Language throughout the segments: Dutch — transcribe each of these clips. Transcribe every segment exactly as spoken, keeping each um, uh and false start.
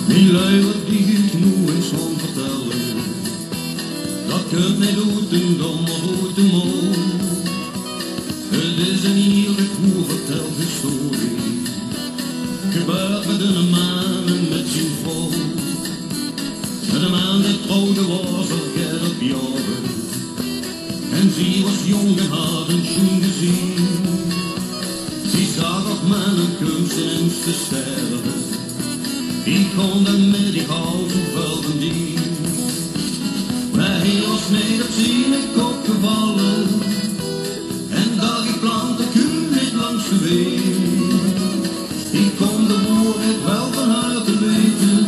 Die luier die ik nu eens van vertellen, dat kunt niet uit een dom of uit een mol. Het is een eerlijk hoe verteld historie, gebeurt met een man en met zijn vrouw. Met een man die trouwde was verkeerd op jaren, en zij was jong en had een schoen gezien. Zij zag op mannen kunstens te sterven, die kon dan met die houten velden die. Maar hij was niet op zijn kop gevallen, en dat die planten kun niet langs de weg. Die kon de woord wel van harte weten,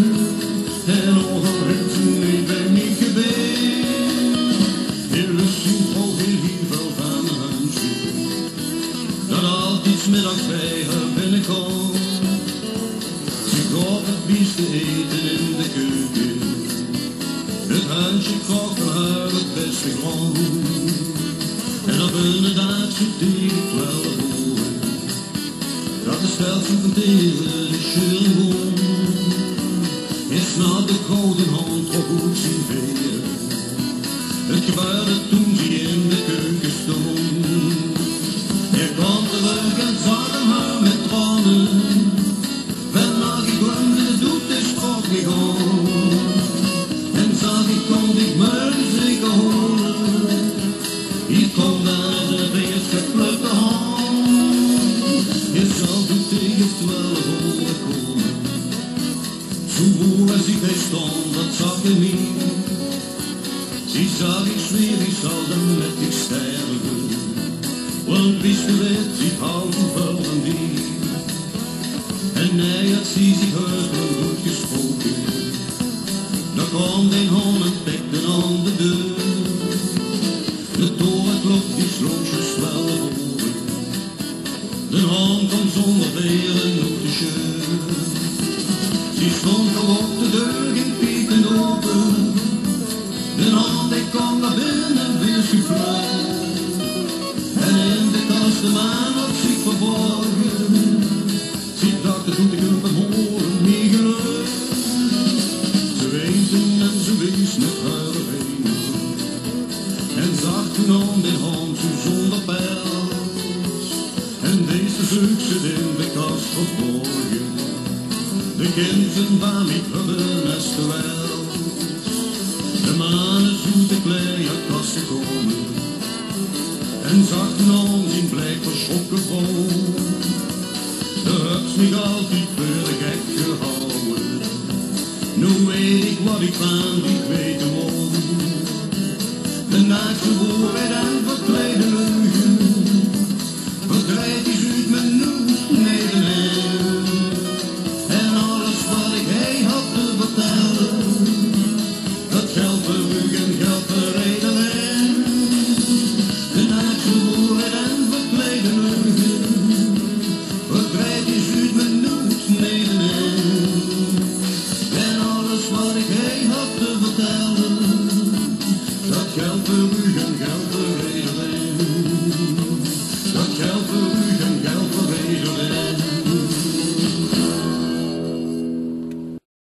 en ongerecht toen ik ben niet geweest. Hij lust zijn vrouw heel veel van een huisje, dat altijd 's middags bij haar binnenkomt. Ze gaat het beste eten in de keuken, het huisje kookt voor haar het beste grond. En op een dag zoekt ik wel horen, dat de steltje van tegen de scheuren woont. Is na de gouden hand op goed zien veren, het gebeurde toen ze in de keuken stond. Hij kwam terug en zag hem haar met tranen, wel nog ik glemde, doet de strot niet gewoon. En zag ik kon ik me zeker horen, ik kom daar de beest geplukte hand. Je zal doen tegen twaalf horen komen, zo moe als ik bij stond, dat zag ik niet. Zie zag ik zweer, ik zal dan met ik sterven, want wist de wet, ik hou veel van die. En hij had zie zich heus wel goed gesproken, dan kwam de hond en pekte aan de deur. De torenklok die sloeg je wel open, de hond kwam zonder veren op de scheur. Die stond al op de deur, ging piekend open, de hond die kwam naar binnen, weer gevlucht. En in de kast de maan had zich verborgen, zie dacht het doet ik hem van horen niet gelukt. Ze weten en ze wees met haar benen, en zag toen aan de hand zo zonder pels. En deze zoek zit in de kast verborgen, de kinderen van ik hebben als terwijl. De maan is uit de klei uit kast gekomen, en zag toen aan zijn blijk verschrokken vrouw. De hebt mij altijd voor de gek gehouden, nu weet ik wat ik van die weten wou. De naakte woord en vertrouwen.